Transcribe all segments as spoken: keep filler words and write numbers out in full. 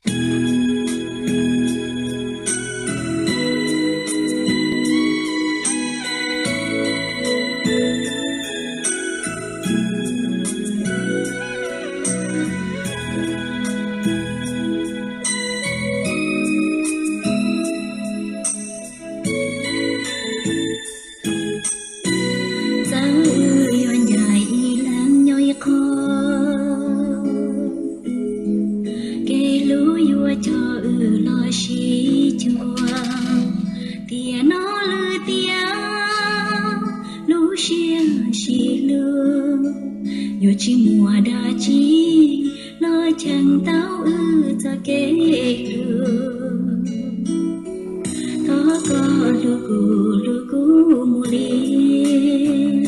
Yo chỉ mùa đa chi lo chẳng tao ư cho kế đường thó có lu cu lu cu mù li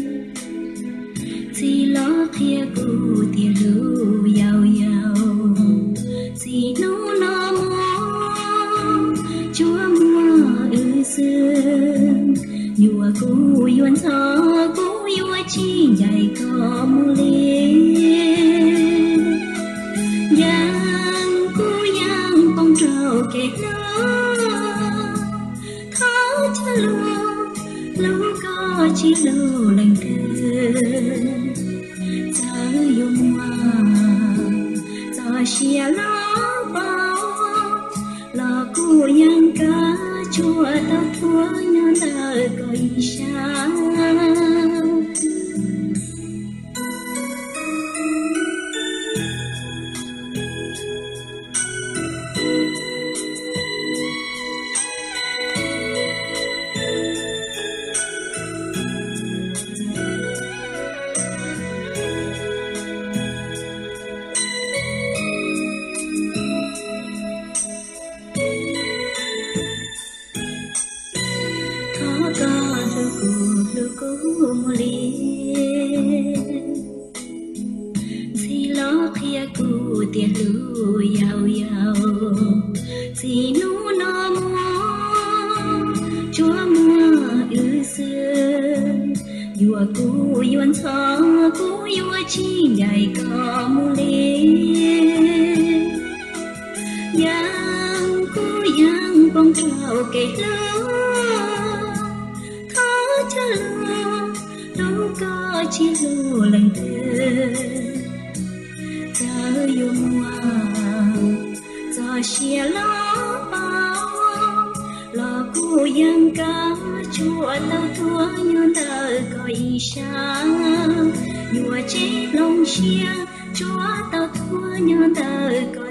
si lo kia cu tia lu yao yao si nu no mo chúa mùa ư sương nhua cu yuan thó cu yua chi dài có mù li yang cu yang bông trầu kẹt nó khó cho lu lu có chi lu lần thứ giờ dùng hoa giờ xia lo bao lo cu yang cá chua tao thua nhau đời coi sao mù li si lo kia cu tia lu yao yao si nu no mo chúa mùa ư sương yua cu yuan thọ cu yua chi dài có mù li yang cu yang bông trầu kẹt lu khó cho lu đâu có chi lu lần thứ giờ dùng hoa giờ xia lo bao lo cu yang cá chua tao thua nhau đời coi sao nhua chết lòng xia chúa tao thua nhau đời